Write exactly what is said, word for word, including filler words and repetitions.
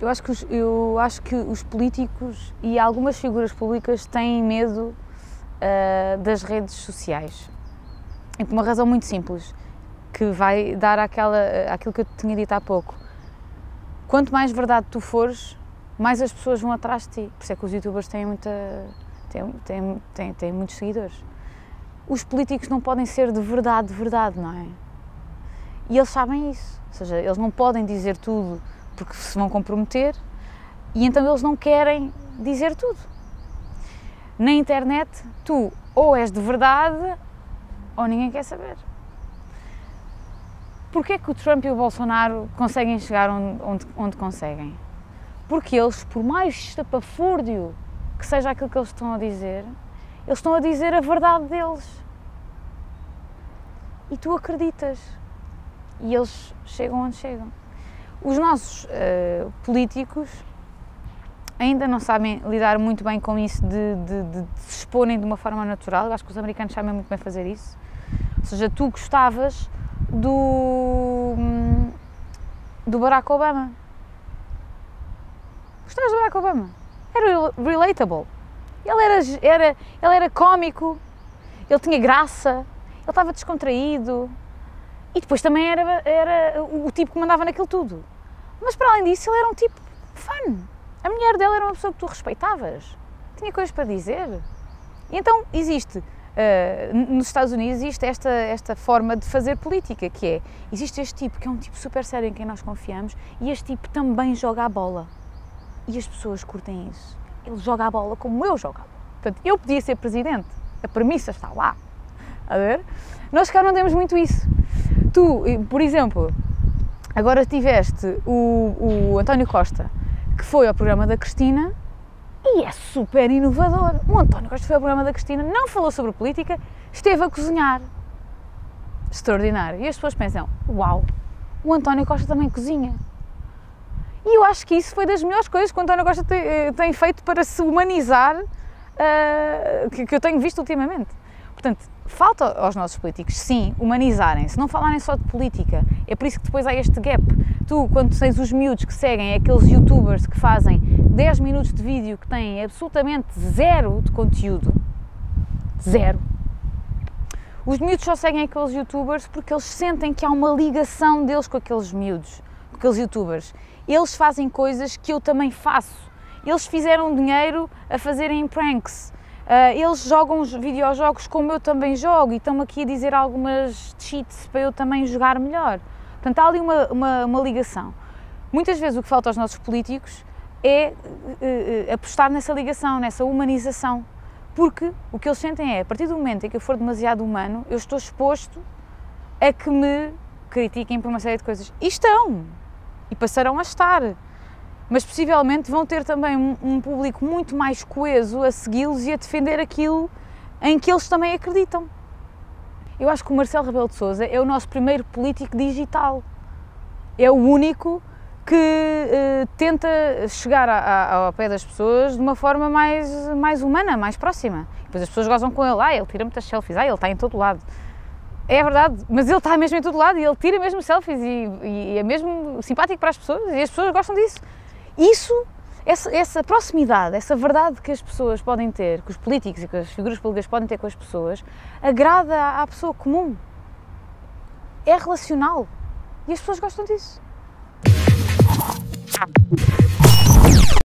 Eu acho, que os, eu acho que os políticos e algumas figuras públicas têm medo uh, das redes sociais. E por uma razão muito simples, que vai dar àquela, àquilo que eu te tinha dito há pouco. Quanto mais verdade tu fores, mais as pessoas vão atrás de ti. Por isso é que os youtubers têm, muita, têm, têm, têm, têm muitos seguidores. Os políticos não podem ser de verdade, de verdade, não é? E eles sabem isso. Ou seja, eles não podem dizer tudo porque se vão comprometer e então eles não querem dizer tudo. Na internet, tu ou és de verdade ou ninguém quer saber. Porquê é que o Trump e o Bolsonaro conseguem chegar onde, onde, onde conseguem? Porque eles, por mais estapafúrdio que seja aquilo que eles estão a dizer, eles estão a dizer a verdade deles. E tu acreditas. E eles chegam onde chegam. Os nossos uh, políticos ainda não sabem lidar muito bem com isso de, de, de, de se exporem de uma forma natural. Eu acho que os americanos sabem muito bem fazer isso. Ou seja, tu gostavas do, do Barack Obama. Gostavas do Barack Obama. Era relatable. Ele era, era, ele era cómico, ele tinha graça, ele estava descontraído. E depois também era, era o tipo que mandava naquilo tudo. Mas para além disso, ele era um tipo fun. A mulher dele era uma pessoa que tu respeitavas. Tinha coisas para dizer. E então existe, uh, nos Estados Unidos, existe esta, esta forma de fazer política, que é, existe este tipo, que é um tipo super sério em quem nós confiamos, e este tipo também joga a bola. E as pessoas curtem isso. Ele joga a bola como eu jogo a bola. Portanto, eu podia ser presidente. A premissa está lá. A ver? Nós cá não temos muito isso. Tu, por exemplo, agora tiveste o, o António Costa, que foi ao programa da Cristina e é super inovador. O António Costa foi ao programa da Cristina, não falou sobre política, esteve a cozinhar. Extraordinário. E as pessoas pensam, uau, o António Costa também cozinha. E eu acho que isso foi das melhores coisas que o António Costa tem, tem feito para se humanizar, uh, que, que eu tenho visto ultimamente. Portanto, falta aos nossos políticos, sim, humanizarem-se, não falarem só de política. É por isso que depois há este gap. Tu, quando tens os miúdos que seguem aqueles youtubers que fazem dez minutos de vídeo que têm absolutamente zero de conteúdo, zero, os miúdos só seguem aqueles youtubers porque eles sentem que há uma ligação deles com aqueles miúdos, com aqueles youtubers. Eles fazem coisas que eu também faço. Eles fizeram dinheiro a fazerem pranks. Uh, eles jogam os videojogos como eu também jogo e estão aqui a dizer algumas cheats para eu também jogar melhor. Portanto, há ali uma, uma, uma ligação. Muitas vezes o que falta aos nossos políticos é uh, uh, apostar nessa ligação, nessa humanização. Porque o que eles sentem é, a partir do momento em que eu for demasiado humano, eu estou exposto a que me critiquem por uma série de coisas. E estão! E passarão a estar. Mas possivelmente vão ter também um, um público muito mais coeso a segui-los e a defender aquilo em que eles também acreditam. Eu acho que o Marcelo Rebelo de Sousa é o nosso primeiro político digital. É o único que uh, tenta chegar a, a, ao pé das pessoas de uma forma mais, mais humana, mais próxima. Depois as pessoas gozam com ele, ah, ele tira muitas selfies, ah, ele está em todo lado. É verdade, mas ele está mesmo em todo lado e ele tira mesmo selfies e, e é mesmo simpático para as pessoas e as pessoas gostam disso. Isso, essa, essa proximidade, essa verdade que as pessoas podem ter, que os políticos e que as figuras públicas podem ter com as pessoas, agrada à pessoa comum. É relacional. E as pessoas gostam disso.